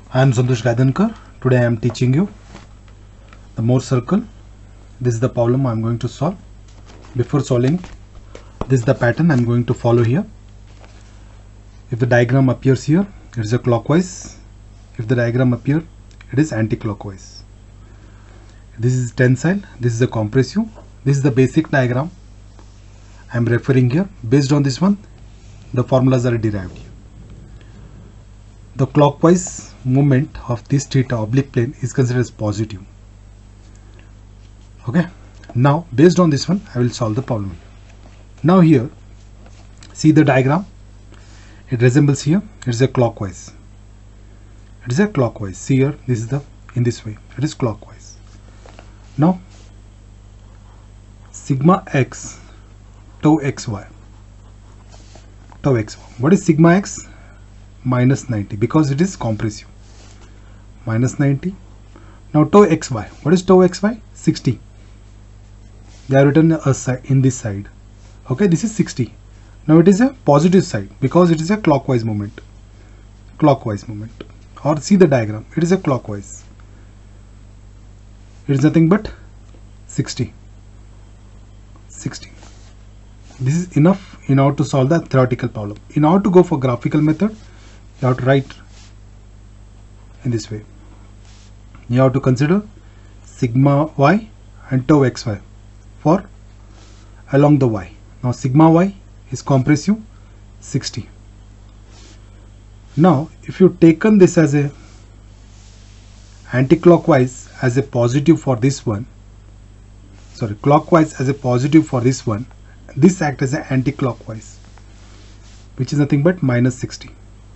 I am Santosh Gaidankar. Today I am teaching you the Mohr circle. This is the problem I am going to solve. Before solving, this is the pattern I am going to follow here. If the diagram appears here, it is a clockwise. If the diagram appears, it is anti-clockwise. This is tensile, this is the compressive. This is the basic diagram I am referring here. Based on this one, the formulas are derived here. The clockwise movement of this theta oblique plane is considered as positive. Okay, now based on this one I will solve the problem. Now here, see the diagram, it resembles here, it is a clockwise. It is a clockwise. See here, this is the, in this way, it is clockwise. Now sigma x tau xy. Tau xy. What is sigma x? Minus 90, because it is compressive. Minus 90. Now tau xy. What is tau xy? 60. They are written in this side. Okay, this is 60. Now it is a positive side because it is a clockwise movement. Clockwise movement. Or see the diagram. It is a clockwise. It is nothing but 60. 60. This is enough in order to solve the theoretical problem. In order to go for graphical method, you have to write in this way. You have to consider sigma y and tau xy for along the y. Now sigma y is compressive 60. Now if you taken this as a anti-clockwise as a positive for this one, sorry, clockwise as a positive for this one, this acts as an anti-clockwise, which is nothing but minus 60.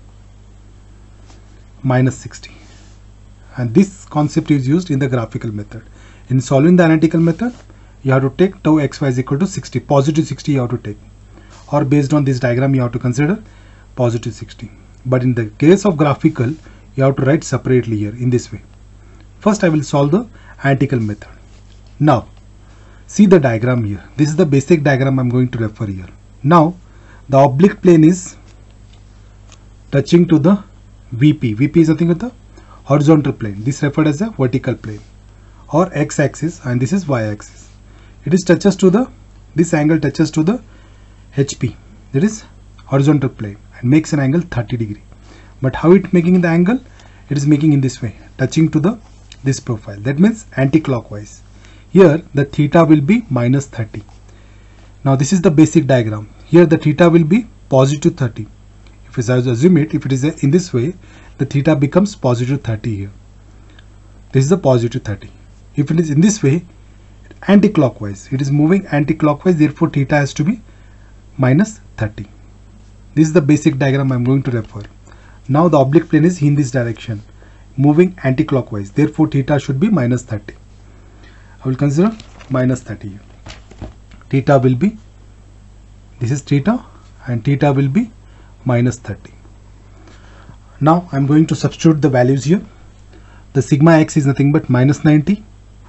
Minus 60, and this concept is used in the graphical method. In solving the analytical method, you have to take tau xy is equal to 60, positive 60 you have to take, or based on this diagram you have to consider positive 60. But in the case of graphical, you have to write separately here in this way. First I will solve the analytical method. Now see the diagram here. This is the basic diagram I am going to refer here. Now the oblique plane is touching to the VP. VP is nothing but the horizontal plane. This referred as a vertical plane or x-axis, and this is y-axis. It is touches to the, this angle touches to the HP, that is horizontal plane, and makes an angle 30 degree. But how it making the angle? It is making in this way, touching to the this profile. That means anti-clockwise. Here the theta will be minus 30. Now this is the basic diagram. Here the theta will be positive 30. If I assume it, if it is in this way, the theta becomes positive 30 here. This is the positive 30. If it is in this way, anti-clockwise, it is moving anti-clockwise, therefore theta has to be minus 30. This is the basic diagram I am going to refer. Now the oblique plane is in this direction, moving anti-clockwise, therefore theta should be minus 30. I will consider minus 30 here. Theta will be, this is theta, and theta will be minus 30. Now I am going to substitute the values here. The sigma x is nothing but minus 90,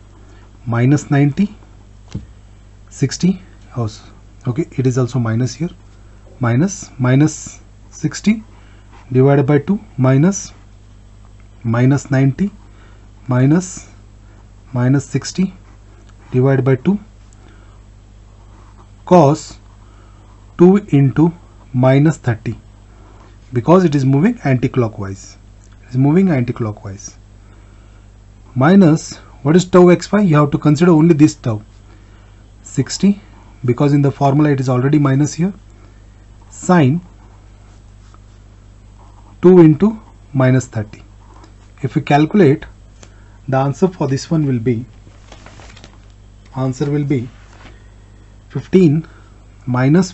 60. Okay, it is also minus here. Minus 60 divided by 2 minus 90 minus 60 divided by 2 cos 2 into minus 30, because it is moving anti-clockwise. It is moving anti-clockwise. Minus, what is tau xy? You have to consider only this tau, 60, because in the formula it is already minus here. Sine 2 into minus 30. If we calculate, the answer for this one will be, 15 minus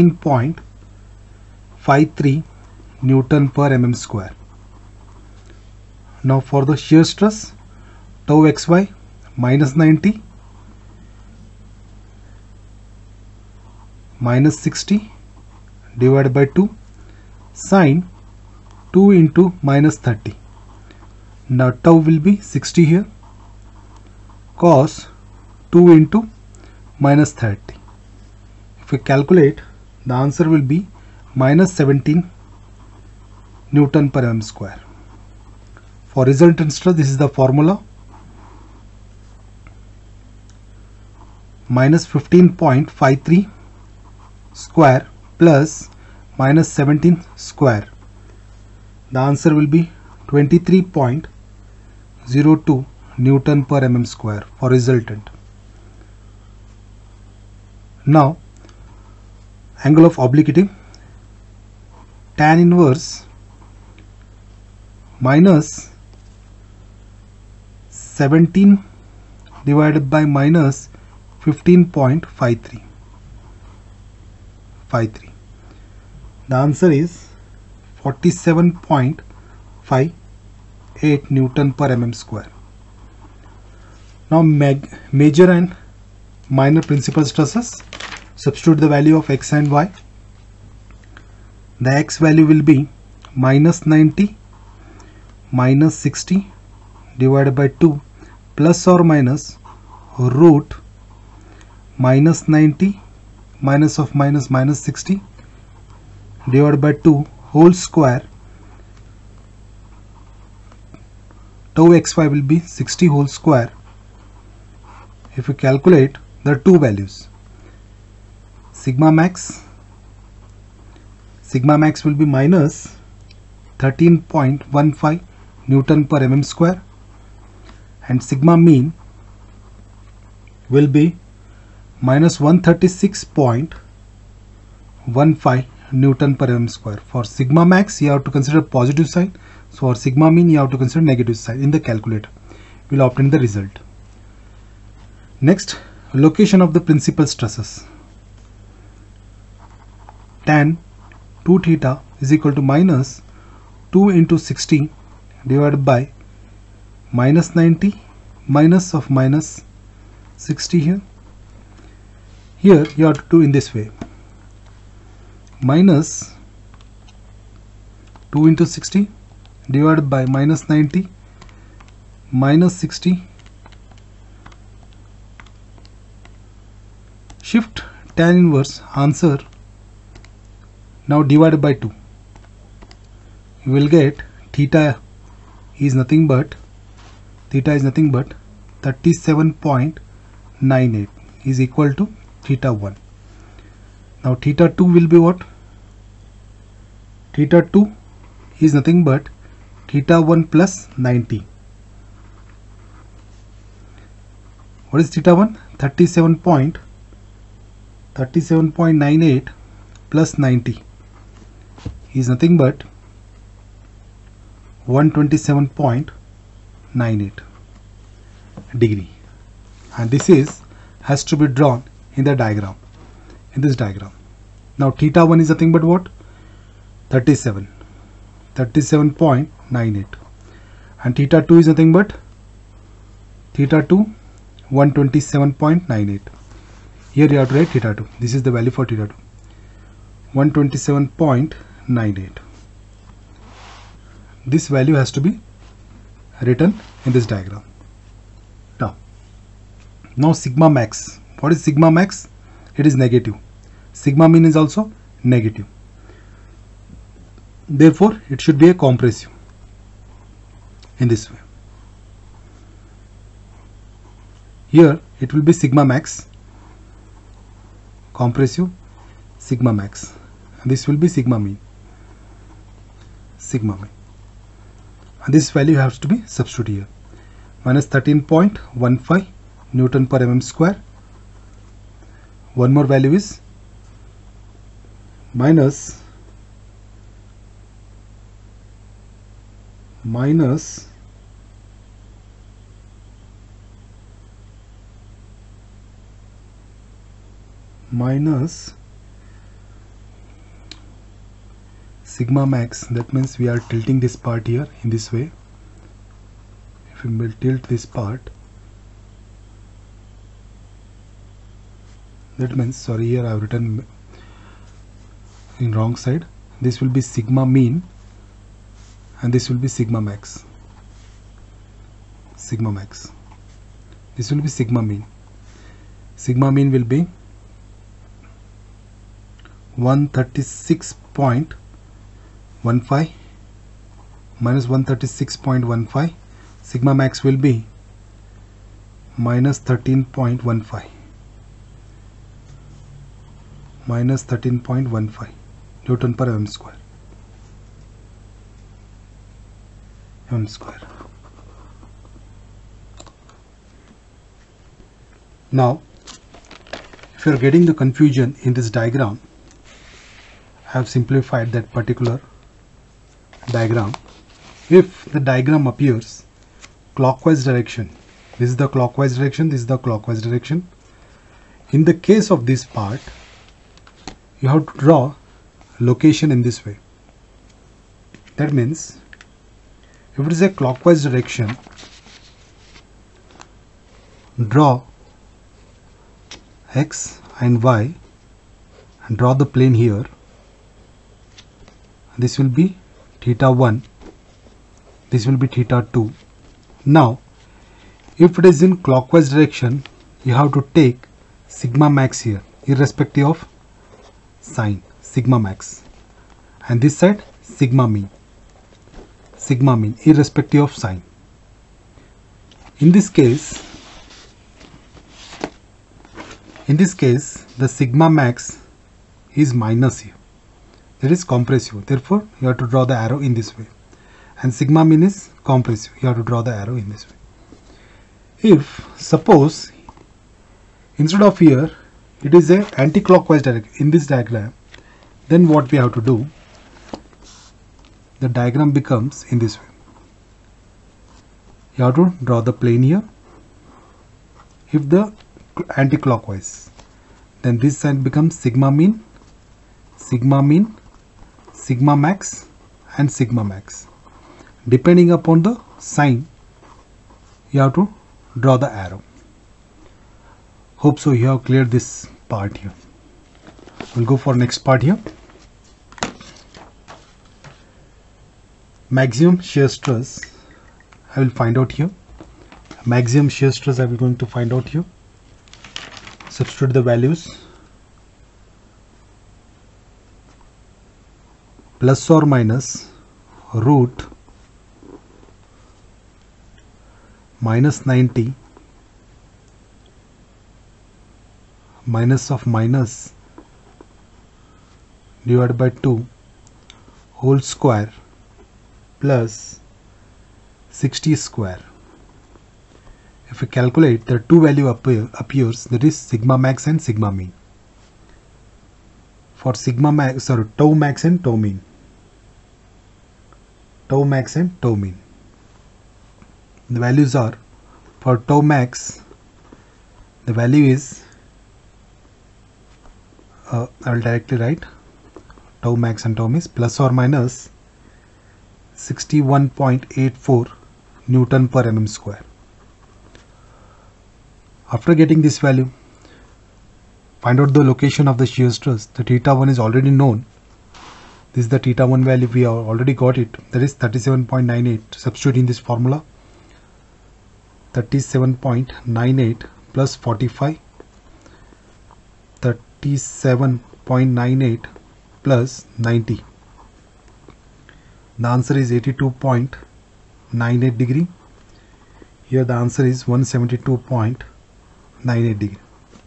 15.53 Newton per mm square. Now for the shear stress, tau xy minus 90 minus 60 divided by 2 sine 2 into minus 30. Now tau will be 60 here, cos 2 into minus 30. If we calculate, the answer will be minus 17 Newton per mm square. For resultant stress, this is the formula. Minus 15.53 square plus minus 17 square. The answer will be 23.02 Newton per mm square for resultant. Now, angle of obliquity, tan inverse minus 17 divided by minus 15.53. The answer is 47.58 Newton per mm square. Now major and minor principal stresses. Substitute the value of x and y. The x value will be minus 90 minus 60 divided by 2 plus or minus root minus 90 minus of minus minus 60 divided by 2 whole square. Tau xy will be 60 whole square. If we calculate the two values, sigma max will be minus 13.15 Newton per mm square and sigma mean will be minus 136.15 Newton per mm square. For sigma max you have to consider positive sign, so for sigma mean you have to consider negative sign in the calculator. We will obtain the result. Next, location of the principal stresses. Tan 2 theta is equal to minus 2 into 60 divided by minus 90 minus of minus 60 here. Here you have to do in this way. Minus 2 into 60 divided by minus 90 minus 60. Shift tan inverse answer now divided by 2. You will get theta is nothing but 37.98 is equal to theta 1. Now theta 2 will be what? Theta 2 is nothing but theta 1 plus 90. What is theta 1? 37.98 plus 90 is nothing but 127.98 degree, and this has to be drawn in the diagram, in this diagram. Now theta 1 is nothing but what? 37.98, and theta 2 is nothing but theta 2 127.98. Here you have to write theta 2. This is the value for theta 2, 127.98. This value has to be written in this diagram. Now sigma max. What is sigma max? It is negative. Sigma mean is also negative. Therefore, it should be a compressive in this way. Here it will be sigma max, compressive sigma max. This will be sigma mean. And this value has to be substituted here. Minus 13.15 Newton per mm square. One more value is minus 'minus' sigma max. That means we are tilting this part here in this way. If we will tilt this part, that means, sorry, here I have written in wrong side. This will be sigma mean and this will be sigma max. This will be sigma mean. Sigma mean will be 136.15 minus 136.15. Sigma max will be minus 13.15. Minus 13.15 Newton per mm square. Now, if you are getting the confusion in this diagram, I have simplified that particular diagram. If the diagram appears clockwise direction, this is the clockwise direction, this is the clockwise direction. In the case of this part, you have to draw location in this way. That means if it is a clockwise direction, draw x and y and draw the plane here. This will be theta 1, this will be theta 2. Now if it is in clockwise direction, you have to take sigma max here irrespective of sign, sigma max, and this side sigma mean irrespective of sign. In this case the sigma max is minus here, that is compressive, therefore you have to draw the arrow in this way, and sigma mean is compressive, you have to draw the arrow in this way. If suppose instead of here it is a anti-clockwise direction in this diagram, then what we have to do, the diagram becomes in this way. You have to draw the plane here. If the anti-clockwise, then this side becomes sigma mean, sigma max and sigma max. Depending upon the sign, you have to draw the arrow. Hope so you have cleared this part here. We'll go for next part here. Maximum shear stress I will find out here. Maximum shear stress I will going to find out here. Substitute the values. Plus or minus root minus 90 minus of minus divided by 2 whole square plus 60 square. If we calculate, the two value appears, that is sigma max and sigma mean. For sigma max, sorry, tau max and tau mean. Tau max and tau mean. The values are, for tau max, the value is, I will directly write tau max and tau mean is plus or minus 61.84 Newton per mm square. After getting this value, find out the location of the shear stress. The theta 1 is already known. This is the theta 1 value, we have already got it, that is 37.98. Substitute in this formula. 37.98 plus 45, 37.98 plus 90. The answer is 82.98 degree. Here the answer is 172.98 degree.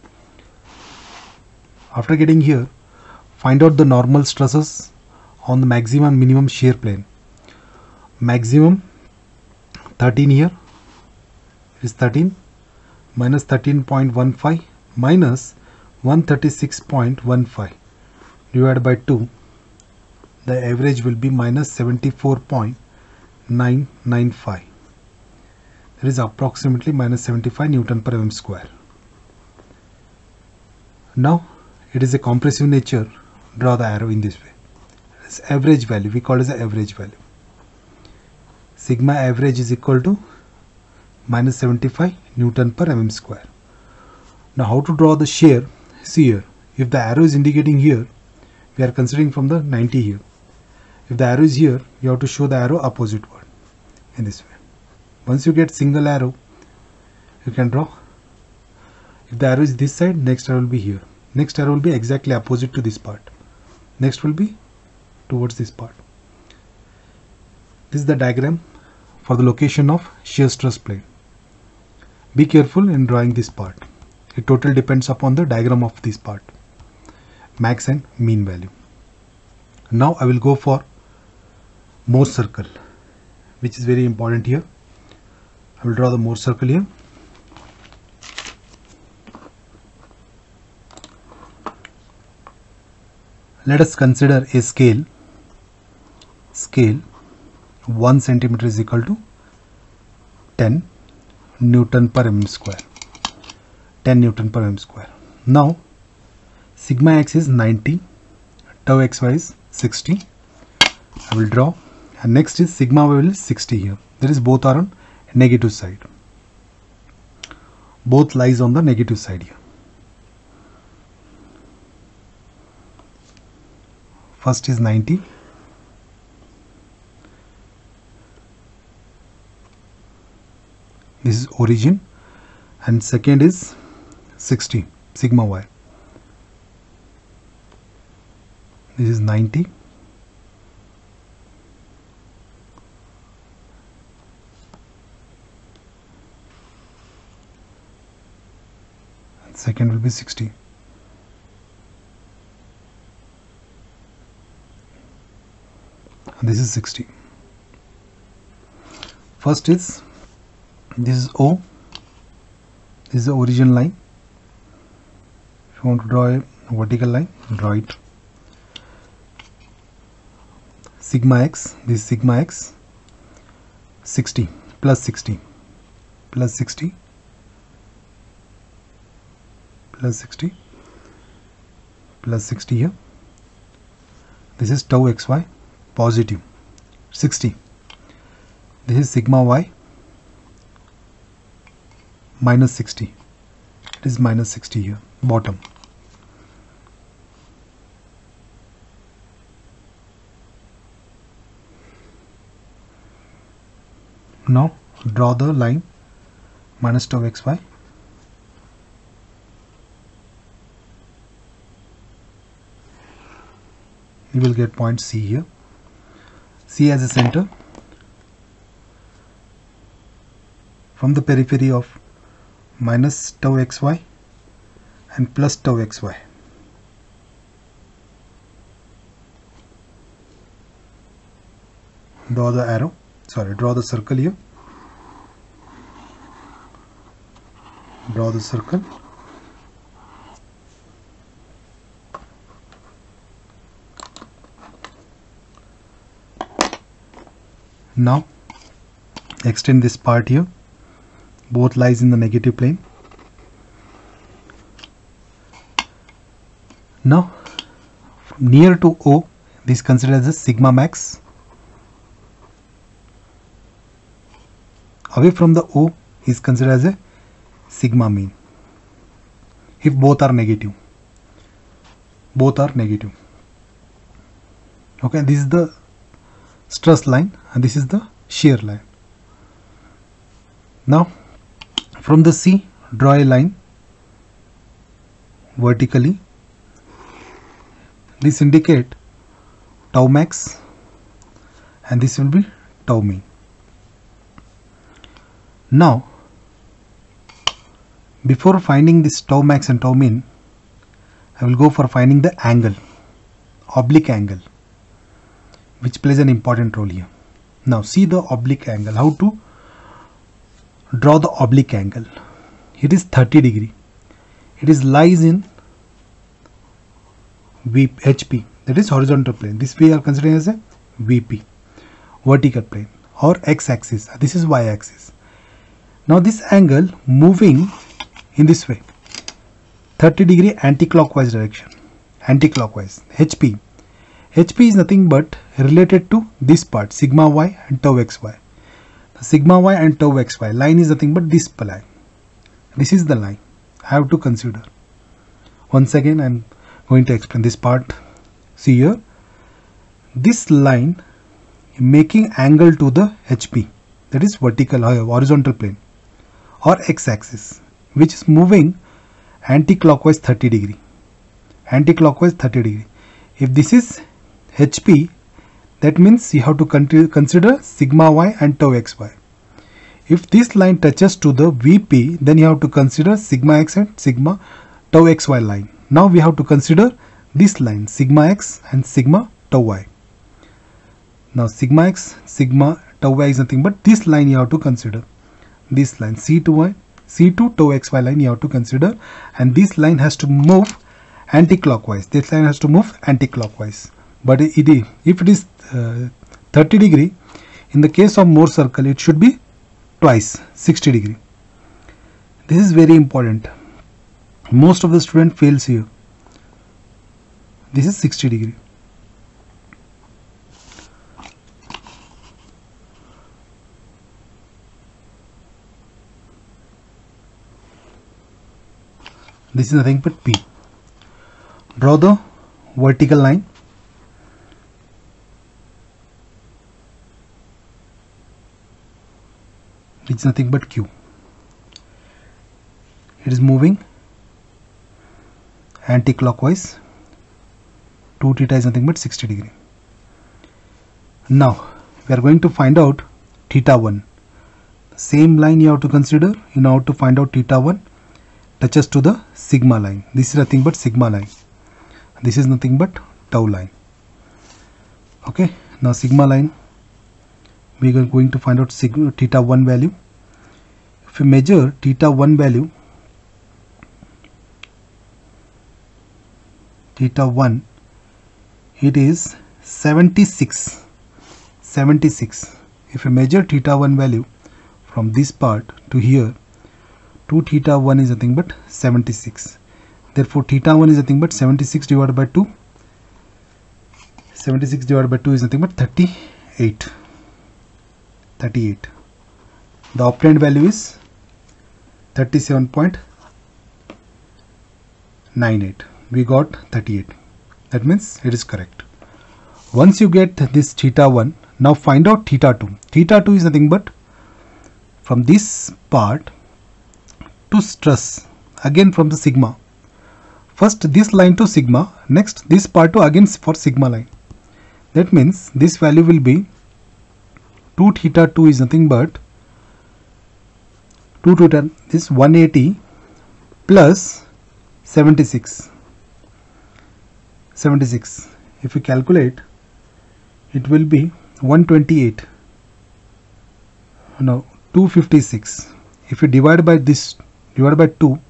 After getting here, find out the normal stresses on the maximum and minimum shear plane. Maximum 13 here is 13 minus 13.15 minus 136.15 divided by 2. The average will be minus 74.995. That is approximately minus 75 Newton per mm square. Now it is a compressive nature. Draw the arrow in this way. It's average value. We call it as the average value. Sigma average is equal to minus 75 Newton per mm square. Now how to draw the shear? See here. If the arrow is indicating here, we are considering from the 90 here. If the arrow is here, you have to show the arrow opposite word in this way. Once you get single arrow, you can draw. If the arrow is this side, next arrow will be here. Next arrow will be exactly opposite to this part. Next will be towards this part. This is the diagram for the location of shear stress plane. Be careful in drawing this part. It totally depends upon the diagram of this part, max and mean value. Now I will go for Morse circle, which is very important here. I will draw the Morse circle here. Let us consider a scale. 1 centimeter is equal to 10 Newton per mm square. 10 Newton per mm square. Now sigma x is 90, tau xy is 60. I will draw, and next is sigma y is 60 here. That is, both are on negative side. Both lies on the negative side here. First is 90. This is origin, and second is 60, sigma y. This is 90. And second will be 60. And this is 60. First is, this is O. This is the origin line. If you want to draw a vertical line, draw it. Sigma x, this is sigma x, 60 plus 60 plus 60 plus 60 plus 60 here. This is tau xy, positive 60. This is sigma y, minus 60. It is minus 60 here, bottom. Now draw the line minus tau xy. You will get point C here. C as a center. From the periphery of minus tau xy and plus tau xy. Draw the arrow. Draw the circle here. Draw the circle. Now extend this part here. Both lies in the negative plane. Now near to O, this is considered as a sigma max. Away from the O is considered as a sigma mean, if both are negative. Both are negative. Okay, this is the stress line and this is the shear line. Now from the C, draw a line vertically. This indicate tau max and this will be tau mean. Now before finding this tau max and tau mean, I will go for finding the angle, oblique angle, which plays an important role here. Now see the oblique angle. How to draw the oblique angle? It is 30 degree. It is lies in HP, that is horizontal plane. This we are considering as a VP, vertical plane, or x-axis. This is y-axis. Now this angle moving in this way, 30 degree anti-clockwise direction, anti-clockwise. HP is nothing but related to this part, sigma y and tau xy. The sigma y and tau xy line is nothing but this line. This is the line I have to consider. Once again I am going to explain this part. See here, this line making angle to the HP, that is vertical or horizontal plane or x-axis, which is moving anti-clockwise 30 degree. Anti-clockwise 30 degree. If this is HP, That means you have to consider sigma y and tau xy. If this line touches to the VP, then you have to consider sigma x and sigma tau xy line. Now we have to consider this line, sigma x and sigma tau y. Now sigma x, sigma tau y is nothing but this line you have to consider. This line C2 tau xy line you have to consider, and this line has to move anti-clockwise. This line has to move anti-clockwise. But if it is 30 degree, in the case of Mohr circle, it should be twice 60 degree. This is very important. Most of the student fails here. This is 60 degree. This is nothing but P. Draw the vertical line. It's nothing but Q. It is moving anti-clockwise. 2 theta is nothing but 60 degree. Now we are going to find out theta 1. The same line you have to consider in order to find out theta 1 touches to the sigma line. This is nothing but sigma line. This is nothing but tau line. Okay, now sigma line, we are going to find out sigma theta 1 value. If we measure theta 1 value, theta 1, it is 76. If we measure theta 1 value from this part to here, 2 theta 1 is nothing but 76. Therefore theta 1 is nothing but 76 divided by 2. 76 divided by 2 is nothing but 38. The obtained value is 37.98. We got 38. That means it is correct. Once you get this theta 1, now find out theta 2. Theta 2 is nothing but from this part to stress, again from the sigma. First this line to sigma, next this part to again for sigma line. That means this value will be 2 theta 2 is nothing but 2 theta, this 180 plus 76. If you calculate, it will be 128. No, 256. If you divide by this, divided by 2,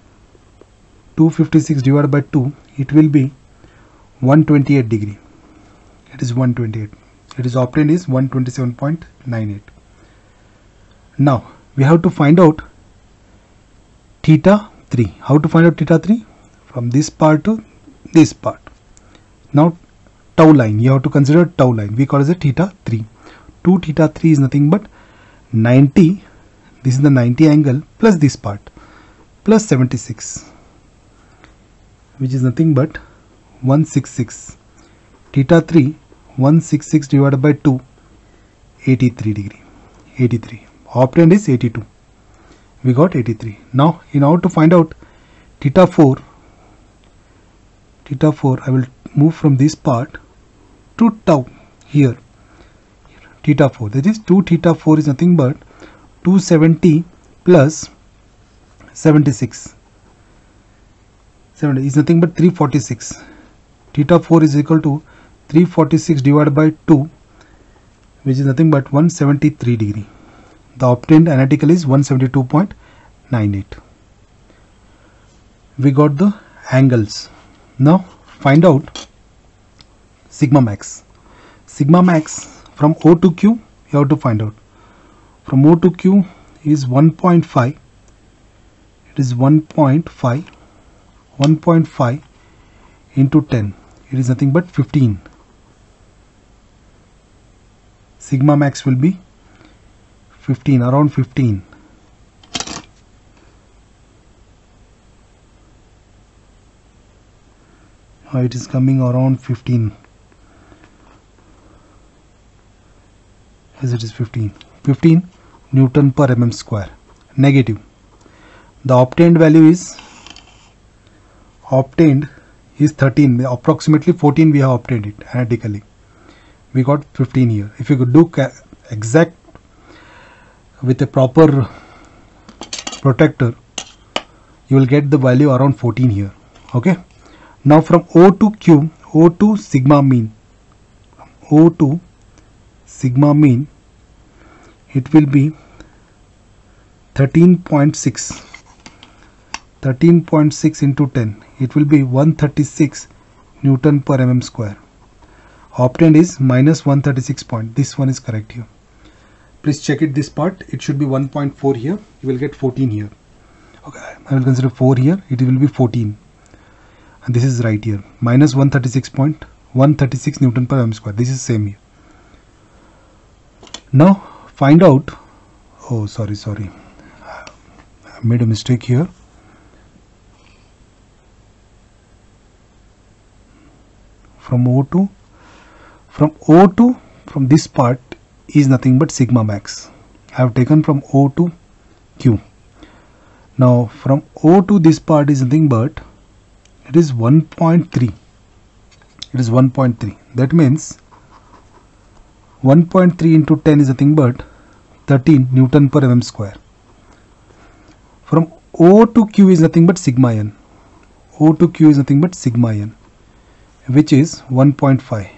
256 divided by 2, it will be 128 degree. It is 128. It is obtained is 127.98. Now we have to find out theta 3. How to find out theta 3? From this part to this part. Now tau line, you have to consider tau line. We call it as a theta 3. 2 theta 3 is nothing but 90. This is the 90 angle plus this part plus 76, which is nothing but 166. Theta 3, 166 divided by 2, 83 degree. 83. Obtained is 82. We got 83. Now in order to find out theta 4, I will move from this part to tau here. Theta 4, that is 2 theta 4 is nothing but 270 plus 76. 70 is nothing but 346. Theta 4 is equal to 346 divided by 2, which is nothing but 173 degree. The obtained analytical is 172.98. We got the angles. Now find out sigma max. Sigma max from O to Q you have to find out. From O to Q is 1.5. It is 1.5. 1.5 into 10. It is nothing but 15. Sigma max will be 15, around 15. It is coming around 15. As it is 15 Newton per mm square. Negative. The obtained value is 13. Approximately 14 we have obtained it analytically. we got 15 here. If you could do exact with a proper protector, you will get the value around 14 here. Okay, now from O to Q, O to sigma mean, O to sigma mean, it will be 13.6. 13.6 into 10, it will be 136 Newton per mm square. Obtained is minus 136 point. This one is correct here. Please check it, this part. It should be 1.4 here. You will get 14 here. Okay, I will consider 4 here. It will be 14. And this is right here. Minus 136 Newton per mm square. This is same here. Now find out. Oh, sorry. I made a mistake here. From this part is nothing but sigma max. I have taken from O to Q. Now from O to this part is nothing but it is 1.3. It is 1.3. That means 1.3 into 10 is nothing but 13 Newton per mm square. From O to Q is nothing but sigma n. O to Q is nothing but sigma n, which is 1.5.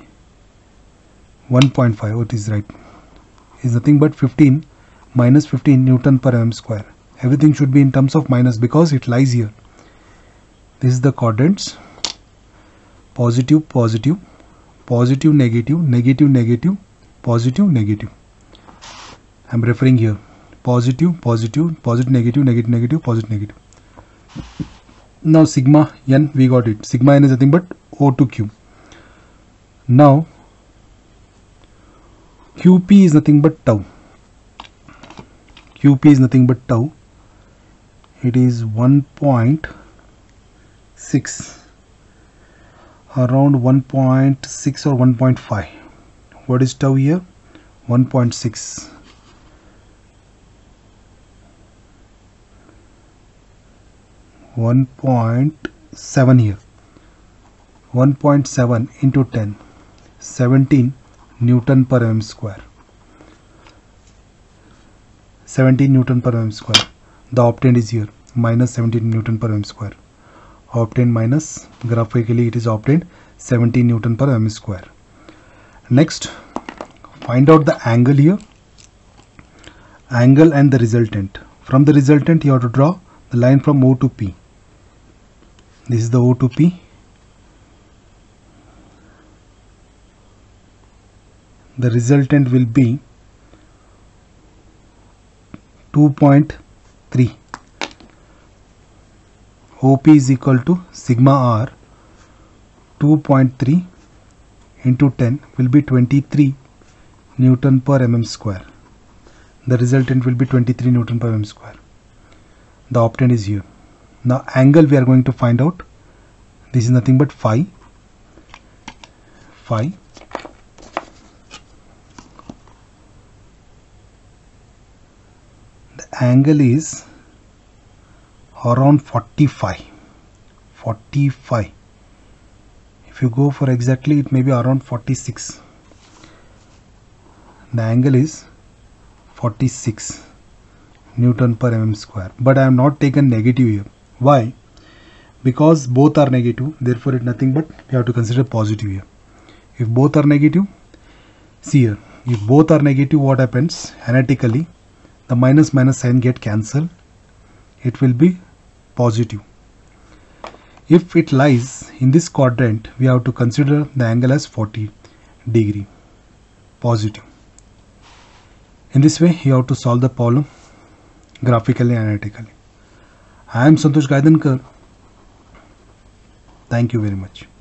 1.5, what is right, is nothing but 15 minus 15 Newton per mm square. Everything should be in terms of minus because it lies here. This is the quadrants: positive, positive, positive, negative, negative, negative, positive, negative. I am referring here positive, positive, positive, negative, negative, negative, positive, negative. Now sigma n, we got it. Sigma n is nothing but O to Q. Now QP is nothing but tau. QP is nothing but tau. It is 1.6, around 1.6 or 1.5. What is tau here? 1.6. 1.7 here. 1.7 into 10, 17 Newton per mm square. 17 Newton per mm square. The obtained is here, minus 17 Newton per mm square. Obtained minus, graphically it is obtained 17 Newton per mm square. Next, find out the angle here. Angle and the resultant. From the resultant you have to draw the line from O to P. This is the O to P. The resultant will be 2.3. OP is equal to sigma r. 2.3 into 10 will be 23 Newton per mm square. The resultant will be 23 Newton per mm square. The obtained is here. Now angle we are going to find out. This is nothing but phi. Phi. The angle is around 45. 45. If you go for exactly, it may be around 46. The angle is 46 Newton per mm square. But I have not taken negative here. Why? Because both are negative, therefore it nothing but we have to consider positive here. If both are negative, see here, if both are negative, what happens? Analytically, the minus sign get cancelled. It will be positive. If it lies in this quadrant, we have to consider the angle as 40 degree, positive. In this way, you have to solve the problem graphically and analytically. I am Santosh Gaidankar. Thank you very much.